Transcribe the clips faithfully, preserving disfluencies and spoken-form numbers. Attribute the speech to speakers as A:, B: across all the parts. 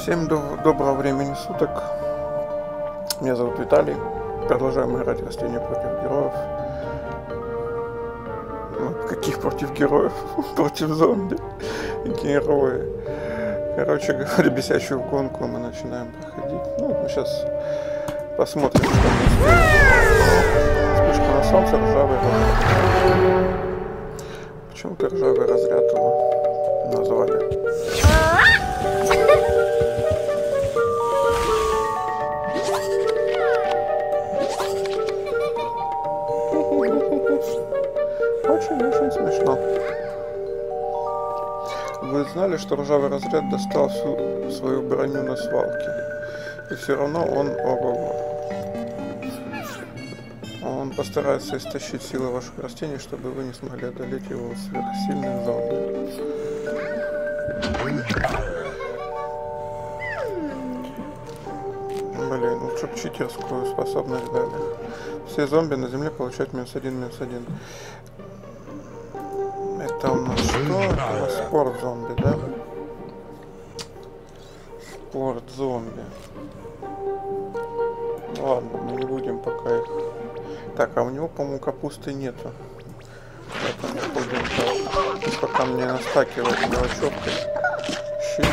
A: Всем до доброго времени суток. Меня зовут Виталий. Продолжаем играть растения против героев. Ну, каких против героев? Против зомби. Герои. Короче говоря, бесящую гонку мы начинаем проходить. Ну, мы сейчас посмотрим, что мы успеем. Вспышка на солнце, ржавый разряд. Почему-то ржавый разряд его назвали. Очень-очень смешно. Вы знали, что ржавый разряд достал всю свою броню на свалке? И все равно он ого-го. Он постарается истощить силы ваших растений, чтобы вы не смогли одолеть его сверхсильных зомби. Блин, лучше б читерскую способность дали. Все зомби на земле получают минус один, минус один. Это у нас что? Это у нас спорт зомби, да? Спорт зомби. Ладно, мы не будем пока их. Так, а у него, по-моему, капусты нету. Поэтому будем так. Пока мне настакивать мелочевкой. Щит.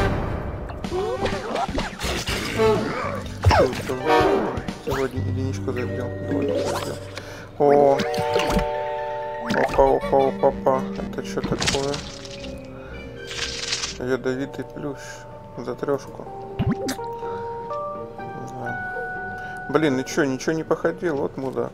A: Сегодня единичку забил. О! Опа, опа, опа, опа. Это что такое? Ядовитый плющ. За трешку. Да. Блин, и чё, ничего не походил? Вот мудак.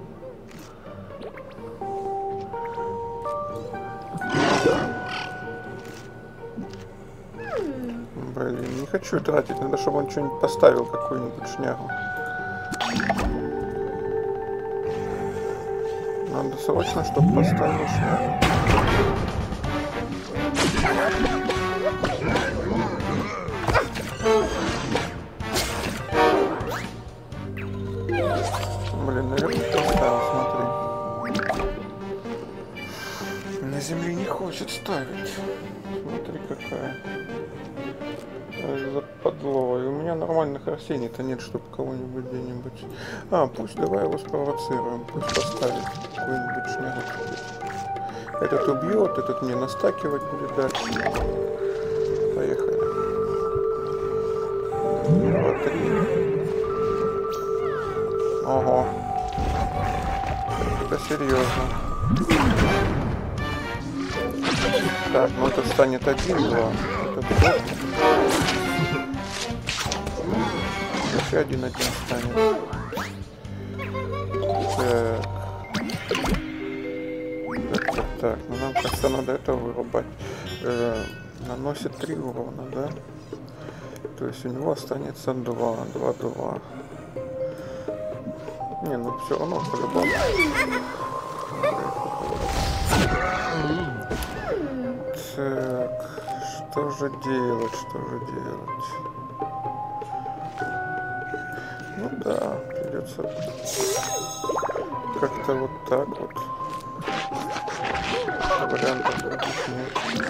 A: Блин, не хочу тратить. Надо, чтобы он что-нибудь поставил, какую-нибудь шнягу. Надо срочно, чтобы поставил шнягу. Блин, наверное, поставил, смотри. На земле не хочет ставить. Смотри, какая. Западло. И у меня нормальных растений-то нет, чтобы кого-нибудь где-нибудь... А, пусть давай его спровоцируем. Пусть поставит какую-нибудь шнягу. Этот убьет, этот мне настакивать будет дальше. Поехали. Два, три. Ого. Это серьезно. Так, ну это станет один-два. Это два. Еще один один станет. Так. Так, так, так. Ну нам как-то надо это вырубать. Э, наносит три урона, да? То есть у него останется два. Два, два. Не, ну все равно по-любому. Так. Что же делать? Что же делать? Ну да, придется как-то вот так вот. Вариантов других нет.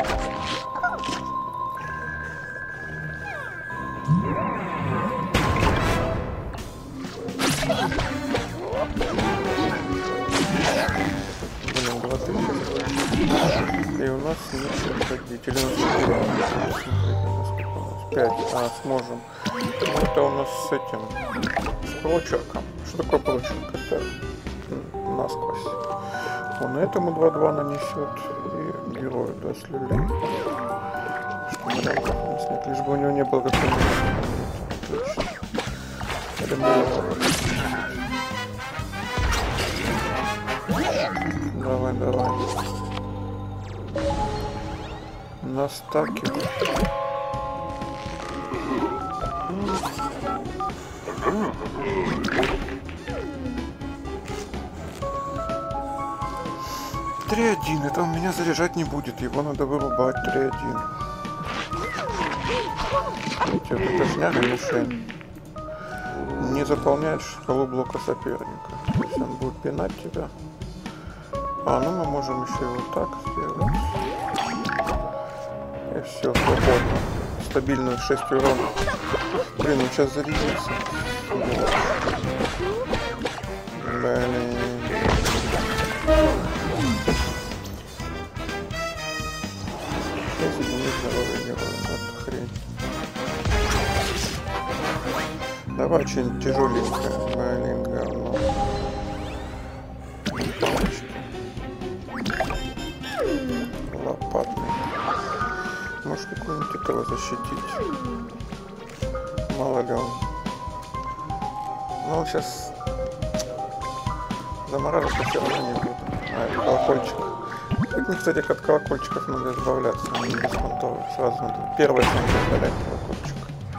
A: Блин, два тысячи. И у нас нечего ходить. Или у нас пять. А, сможем. Это у нас с этим, с прочерком. Что такое прочерк? Это насквозь. Он этому два-два нанесет и герою, да, слюлей. Что вариантов у нас нет, лишь бы у него не было какого-нибудь. Отлично. Или мы его... Давай, давай. Настакивай. три один, это он меня заряжать не будет, его надо вырубать. Три один. Вот это шняга мишень. Не заполняет шкалу блока соперника. То есть он будет пинать тебя. А, ну мы можем еще и вот так сделать. И все, свободно. стабильную шесть урона. Блин, он сейчас зарядится. Блин. Если бы не здоровье не было, это хрень. Давай что-нибудь тяжеленькое. Блин, говно. Лопатный. Может какой-нибудь этого защитить. Мало ли он. Ну сейчас замораживаться все равно не буду. А, это колокольчик. Мне, кстати, от колокольчиков надо избавляться, они беспонтовые. Сразу надо. Первое, что надо избавлять колокольчик.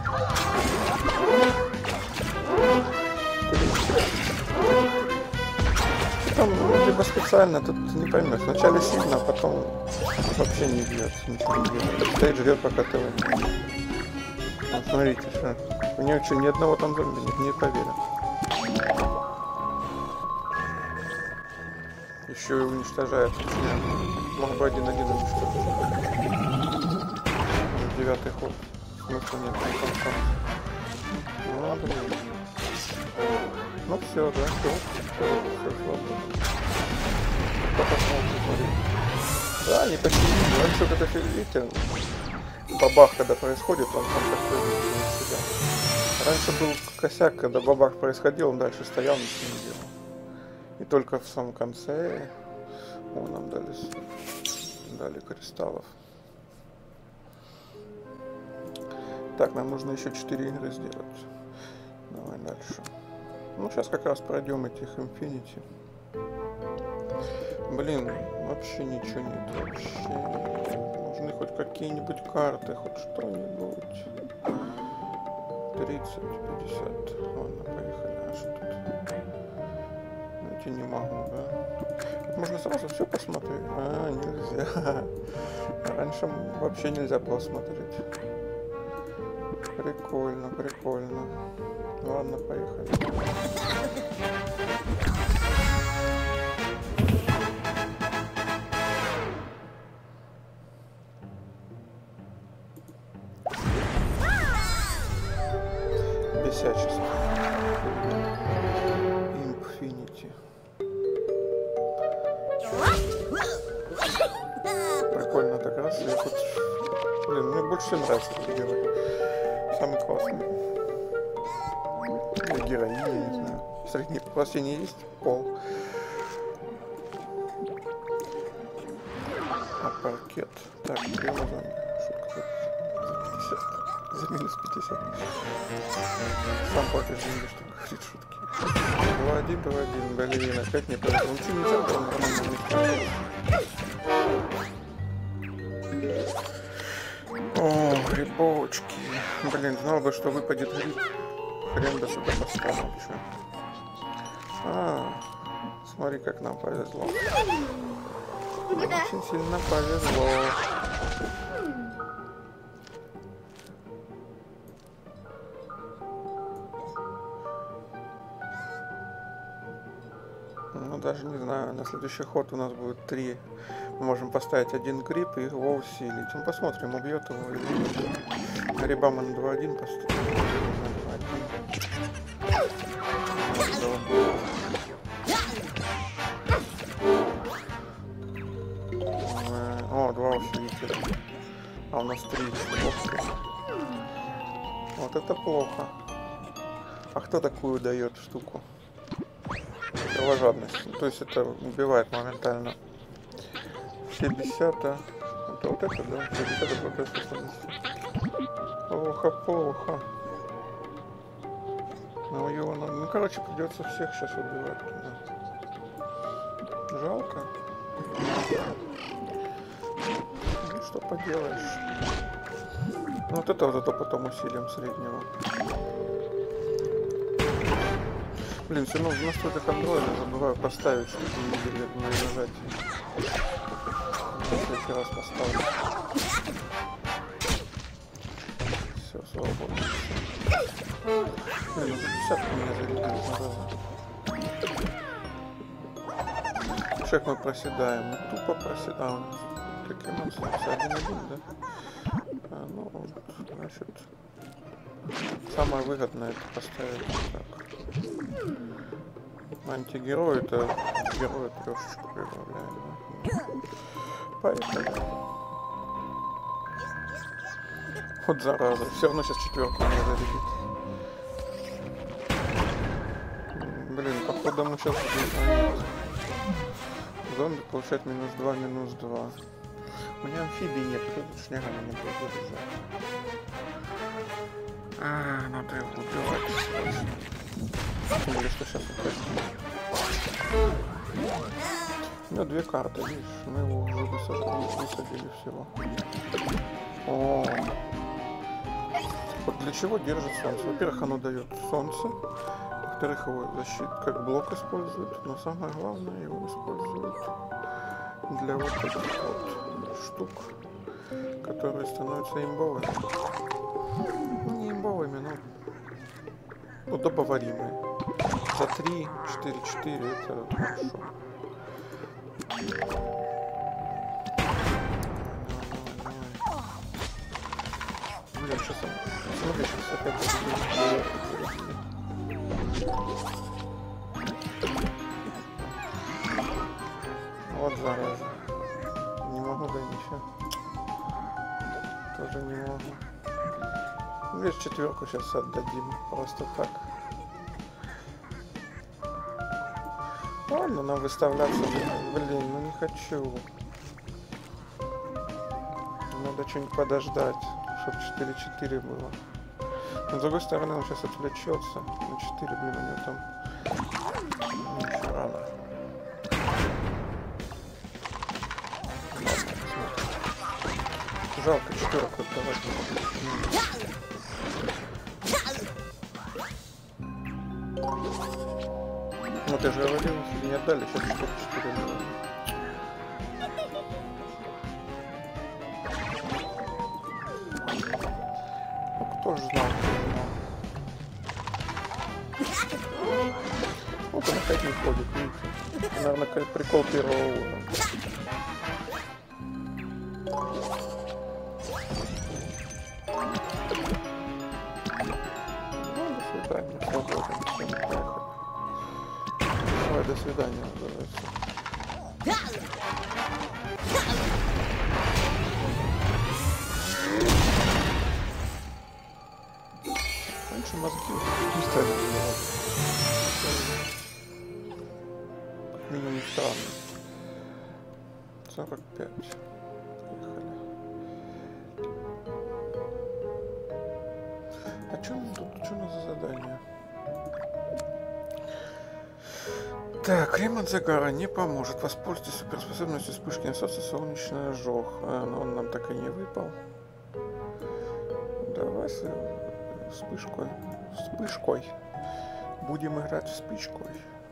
A: Там либо специально, тут не поймешь. Вначале сильно, а потом вообще не бьет, ничего не бьет. Стоит, ждет, пока ты выйдешь. Вот смотрите, что. У него что, ни одного там зомби нет, не поверю. Еще и уничтожает. Мог бы один-один уничтожить. Девятый ход. Смысла нет, там там. Ну, блин. Ну все, да, все. Все, все, свободно. Да, не почти. Раньше вот это, видите, бабах, когда происходит, он там такой себя. Раньше был косяк, когда бабах происходил, он дальше стоял, ничего не делал. И только в самом конце о, нам дали, дали кристаллов. Так, нам нужно еще четыре игры сделать. Давай дальше. Ну, сейчас как раз пройдем этих Infinity. Блин, вообще ничего нет. Вообще. Нужны хоть какие-нибудь карты, хоть что-нибудь. тридцать, пятьдесят. Ладно, поехали. А что тут? Найти не могу, да? Можно сразу все посмотреть. А, нельзя. Раньше вообще нельзя было смотреть. Прикольно, прикольно. Ладно, поехали. Бесячество. Infinity. Прикольно так раз. Я тут... Блин, мне больше всего нравится этот герой. Самый классный. Или героиня, я не знаю. Средний по классине есть пол. А паркет. Так, прямо за шутка. пятьдесят. За минус пятьдесят. Сам платишь деньги, чтобы говорить шутки. два один, два один. Блин, опять не повезло. Ну что, не забыл, нормально не. О, грибочки. Блин, знал бы, что выпадет гриб. Хрен бы сюда поставил. Чё? А, смотри, как нам повезло. Очень сильно повезло. Ну, даже не знаю, на следующий ход у нас будет три. Мы можем поставить один гриб и его усилить. Ну, посмотрим, убьет его или нет. Гриба мы на два один поставим. О, два усилителя. А у нас три. Вот это плохо. А кто такую дает штуку? Кровожадность. То есть это убивает моментально. шестьдесят. Это вот это, да? шестьдесят это вот это. Плохо, плохо. Ну, его надо... ну, короче, придется всех сейчас убивать. Да. Жалко. Ну, что поделаешь. Ну, вот это вот это потом усилием среднего. Блин, все равно в настройках андроида забываю поставить, чтобы не видели на нажатие. В следующий раз поставлю. Все, свободно. Блин, уже десятку меня зарядили, зараза. Шаг мы проседаем, мы тупо проседаем. Какие у нас один один, да? А, ну, значит, самое выгодное это поставить так. Антигерой это герой трешечку прибавляем. Поехали. Вот зараза, все равно сейчас четверку не зарядит. Блин, походу мы сейчас будем. Зомби получает минус два, минус два. У меня амфибии нет, тут шнягами не будет заряжать. А, надо его убивать. Тем более, что сейчас уходим. У него две карты, видишь, мы его уже высадили, высадили всего. О, вот для чего держит солнце? Во-первых, оно дает солнце. Во-вторых, его защиту как блок используют. Но самое главное, его используют для вот этих вот штук, которые становятся имбовыми. Ну, не имбовыми, но удобоваримые. За три, четыре, четыре это хорошо. Блин, что сам? Смотри, сейчас опять вот зараза. Не могу, да ничего. Тоже не могу. Видишь, четверку сейчас отдадим. Просто так. Ладно, нам выставляться. Блин, ну не хочу. Надо что-нибудь подождать, чтобы четыре-четыре было. Но с другой стороны, он сейчас отвлечется. На четыре, блин, у него там еще рано. Жалко четверку отдавать. Ну ты же говорил, если не отдали, сейчас четыре-четыре. Ну кто же знал, кто знал. Вот он опять не ходит, видите. Наверное, прикол первого уровня. До свидания, называется. Раньше мозги не ставили. Как минимум странно. сорок пять. Поехали. А что тут? Что у нас за задание? Так, крем от загара не поможет. Воспользуйтесь суперспособностью вспышки насоса солнечный ожог. А, но он нам так и не выпал. Давай с вспышкой. Вспышкой. Будем играть вспышкой.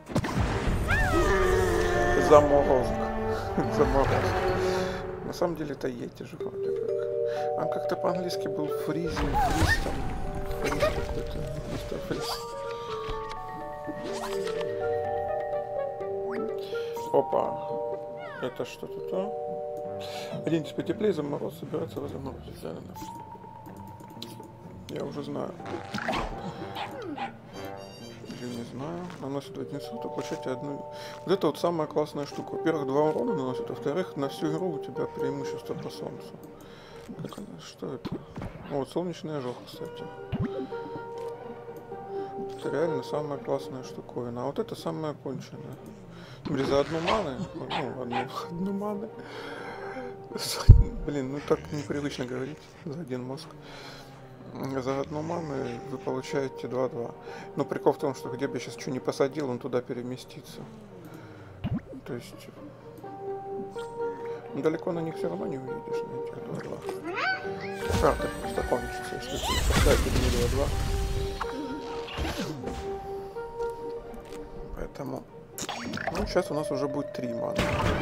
A: Заморозок. Заморозок. На самом деле это Йети же вроде как. Он как-то по-английски был фризинг, фриз там. Фриз какой-то. Мистер Фриз. Опа, это что-то то? Оденьтесь потеплее, замороз, собираться его заморозить. Да, да, да. Я уже знаю. Или не знаю. Наносит один сот, получаете одну. Вот это вот самая классная штука. Во-первых, два урона наносит, во-вторых, на всю игру у тебя преимущество по солнцу. Как она? Что это? О, вот солнечный ожог, кстати. Это реально самая классная штуковина. А вот это самая конченая. За одну ману, ну, одну, одну ману. Блин, ну так непривычно говорить, за один мозг. За одну ману вы получаете два-два. Но прикол в том, что где бы я сейчас что не посадил, он туда переместится. То есть, ну, далеко на них все равно не увидишь, на этих два-два. Карта просто кончится, если ты поставишь мне два-два. Поэтому... Ну, сейчас у нас уже будет три маны.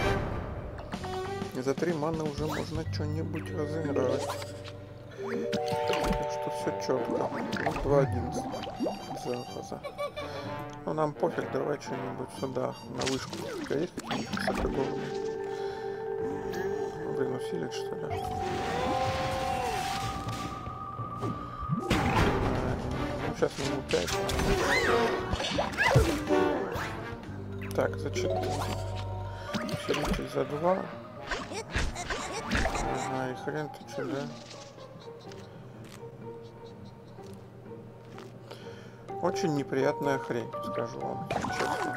A: И за три маны уже можно что-нибудь разыграть. Так что все четко. Ну, два одиннадцать. Зараза. Ну, нам пофиг, давай что-нибудь сюда, на вышку. У тебя есть какие-нибудь высокоголовые? Блин, усилить, что ли? Ну, сейчас ему пять. Так, за четыре. Усилитель за два. Ага, и хрен ты че, да? Очень неприятная хрень, скажу вам честно.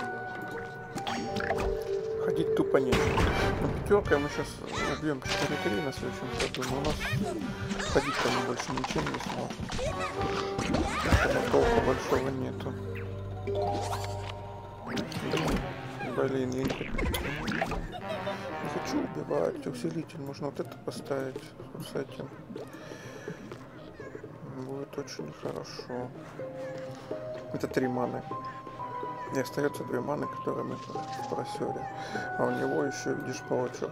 A: Ходить тупо нечего. Ну, пятеркой мы сейчас убьем четыре три на следующем ходу, но у нас ходить-то мы больше ничем не сможем. Поэтому толку большого нету. Блин, я не хочу убивать. Усилитель можно вот это поставить с этим. Будет очень хорошо. Это три маны. И остается две маны, которые мы в просере. А у него еще, видишь, паучок.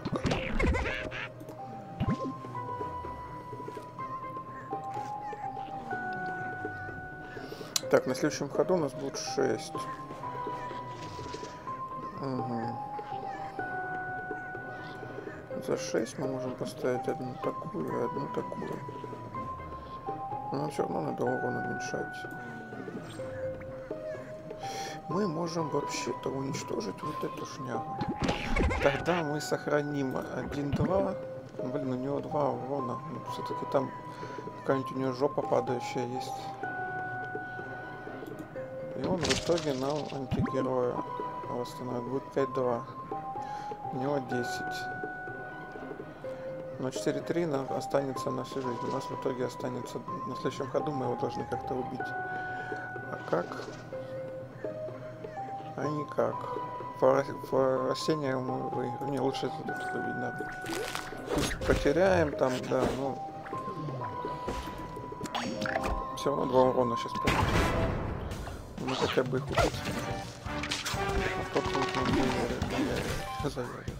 A: Так, на следующем ходу у нас будет шесть. Угу. За шесть мы можем поставить одну такую и одну такую. Но все равно надо урон уменьшать. Мы можем вообще-то уничтожить вот эту шнягу. Тогда мы сохраним один-два. Блин, у него два урона. Все-таки там какая-нибудь у него жопа падающая есть. И он в итоге нам антигероя восстановит. Будет пять-два. У него десять. Но четыре три останется на всю жизнь. У нас в итоге останется на следующем ходу. Мы его должны как-то убить. А как? А никак. По растениям мы выиграем. Не, лучше это убить надо. Пусть потеряем там, да, ну. Все равно два урона сейчас получим. Мы хотя бы их убить. А тот будет нам заварить.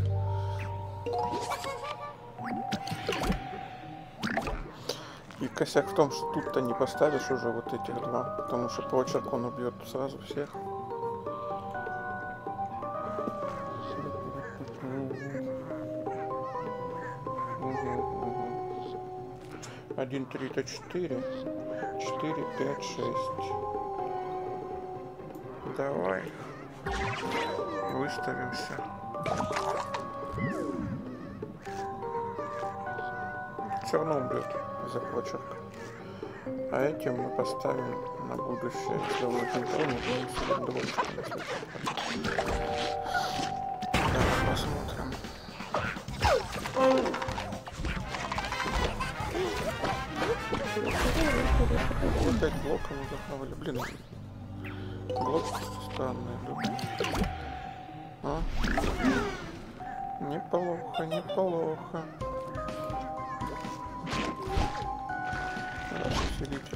A: И косяк в том, что тут-то не поставишь уже вот этих два, потому что почерк он убьет сразу всех. один, три, это четыре. четыре, пять, шесть. Давай. Выставимся. Все равно убьет за почерк. А этим мы поставим на будущее. Если он очень тронет, мы себе двоечку. Давай посмотрим. Опять блоком захавали. Блин, блок странный. А? Неплохо, неплохо. Усилитель.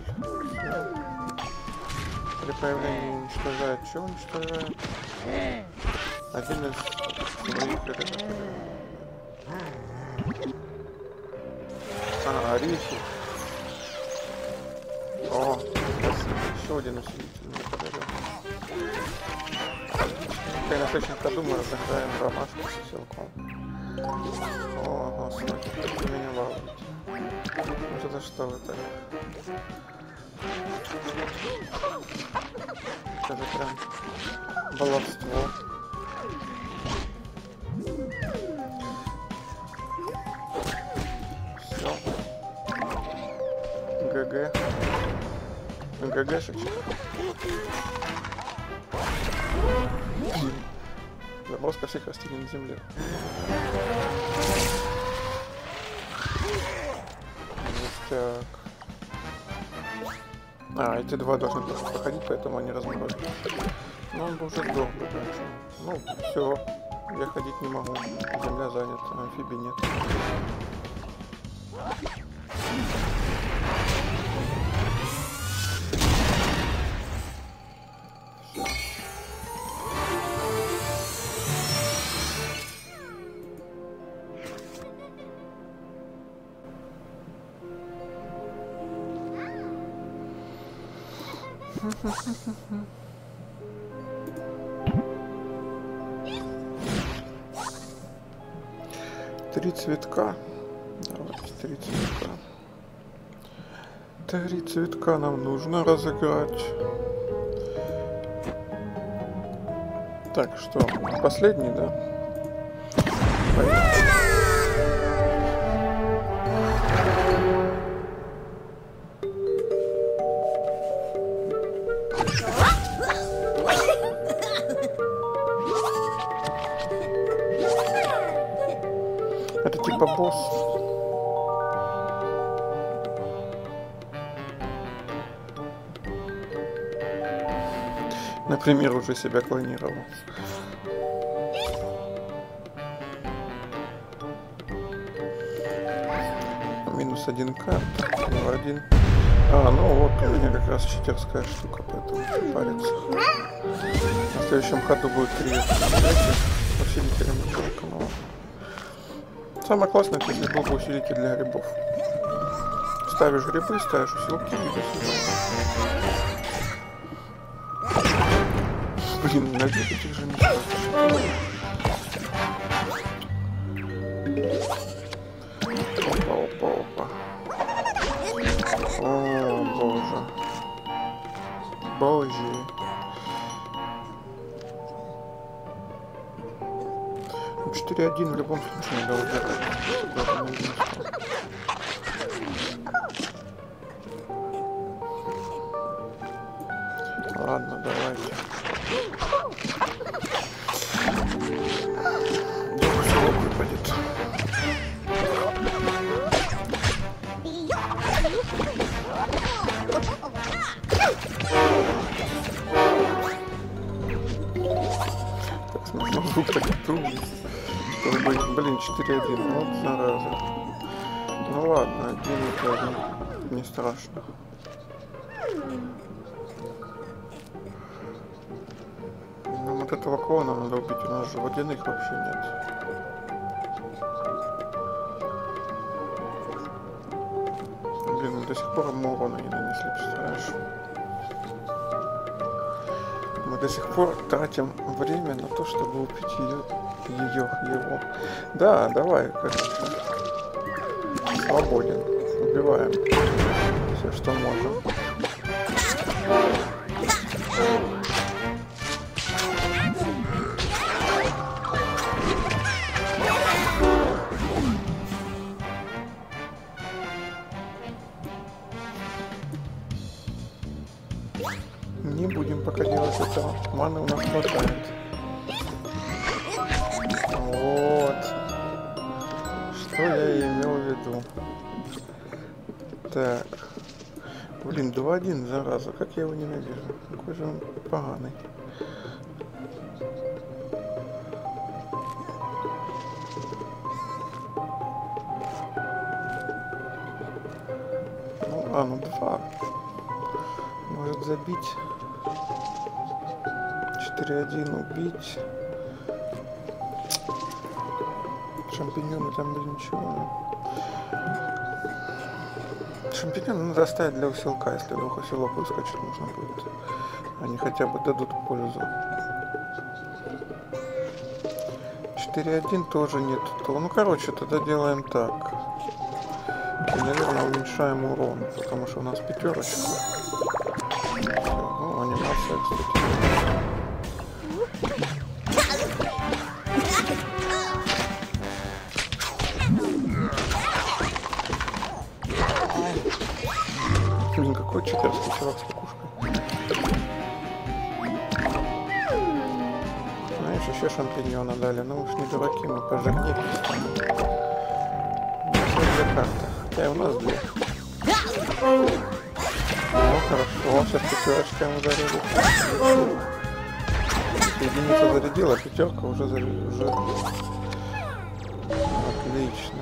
A: При появлении уничтожает. Что уничтожает? Один из своих. А, орехи. О, еще один усилитель мне подарил. И на следующем ходу мы разыграем ромашку с силком. О, господи, как вы меня балуете. Ну это что вы так? Это же прям баловство. Все. ГГ. ГГшечка. Заброска всех растений на земле. Так. А, эти два должны просто проходить, поэтому они разморозят. Но он уже сдох. Ну, все. Я ходить не могу. Земля занята, амфибий нет. Три цветка. Давайте три цветка. Три цветка нам нужно разыграть. Так, что? Последний, да? Поехали. Это типа босс. Например, уже себя клонировал. Минус один карт, ну один. А, ну вот у меня как раз читерская штука, поэтому не париться. На следующем ходу будет три усилителя мечевого. Самое классное, это если был бы усилитель для грибов. Ставишь грибы, ставишь усилки и до Блин, найди этих же мечтов. Опа, опа, опа. О, боже. Боже. четыре один в любом случае надо удержать. Ладно, давайте. Всего выпадет. Так, смешно, звук так трудный. Блин, четыре один, вот зараза. Ну ладно, один это один, не страшно. Ну вот этого клона надо убить, у нас же водяных вообще нет. Блин, мы до сих пор ему урона не нанесли, представляешь? Мы до сих пор тратим время на то, чтобы убить ее, ее, его. Да, давай, короче. Свободен. Убиваем все, что можем. Не будем пока делать этого. Маны у нас хватает. Вот. Что я имел в виду. Так. Блин, два один, зараза. Как я его ненавижу. Какой же он поганый. Ну, а, ну два. Может забить. четыре один убить. Шампиньоны там без ничего. Шампиньоны надо оставить для усилка, если вдруг усилок выскочит, нужно будет. Они хотя бы дадут пользу. четыре один тоже нет. Ну короче, тогда делаем так. И, наверное, уменьшаем урон, потому что у нас пятерочка. Все. Ну, анимация, кстати. Блин, какой читерский чувак с кукушкой. Знаешь, еще шампиньона дали. Ну уж не дураки, мы пожирнитесь. У нас есть две карты. Хотя у нас две. Ну хорошо, сейчас пятерочка ему зарядит. Единица зарядила, пятерка уже зарядила. Отлично.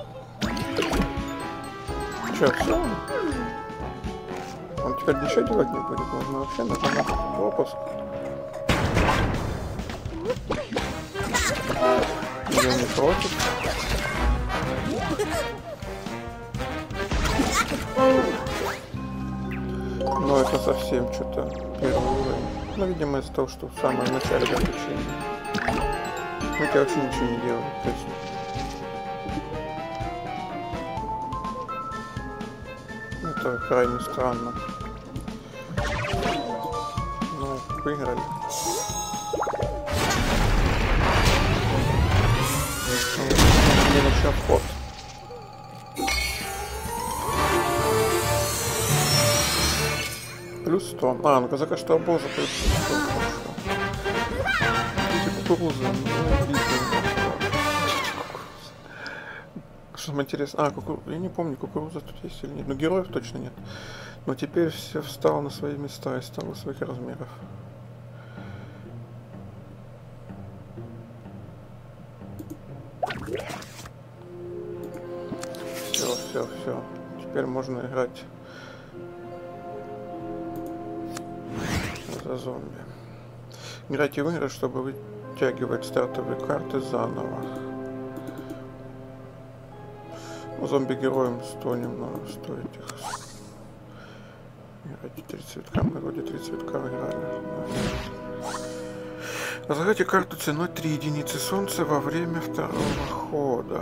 A: Че, все? Он теперь ничего делать не будет, можно вообще нажимать пропуск. Я не против. Но это совсем что-то первый уровень. Ну, видимо, из-за того, что в самом начале обучения. Мы тебя вообще ничего не делаем, точно. Это крайне странно. Ну, выиграли. Не начнем ход. Плюс сто. А, ну казака что обоза плюс сто. Эти кукурузы. Что там интересно? А, кукур... я не помню, кукуруза тут есть или нет. Но героев точно нет. Но теперь все встало на свои места и стало своих размеров. Все, все, все. Теперь можно играть за зомби. Играйте в игры, чтобы вытягивать стартовые карты заново. Зомби-героям сто немного стоит их. Играйте три цветка, мы вроде три цветка играли. Разыграйте карту ценой три единицы солнца во время второго хода.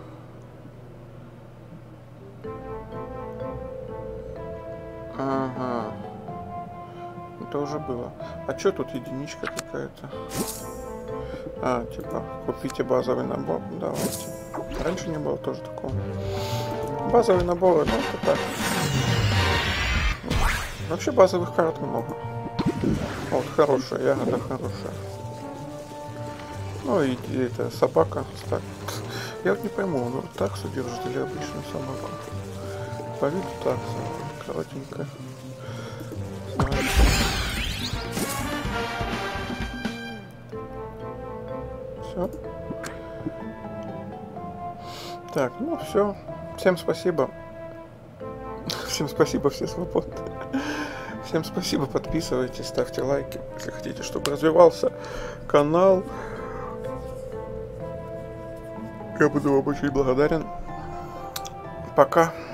A: Ага. Это уже было. А что тут единичка какая-то? А, типа, купите базовый набор. Давайте. Раньше не было тоже такого. Базовый набор, ну это так. Вообще базовых карт много. Вот, хорошая, ягода хорошая. Ну и, и это собака. Так. Я вот не пойму, он вот так содержит или обычную собаку. По виду так, коротенькая. Все. Так, ну все. Всем спасибо. Всем спасибо, все свободны. Всем спасибо, подписывайтесь, ставьте лайки, если хотите, чтобы развивался канал. Я буду вам очень благодарен. Пока.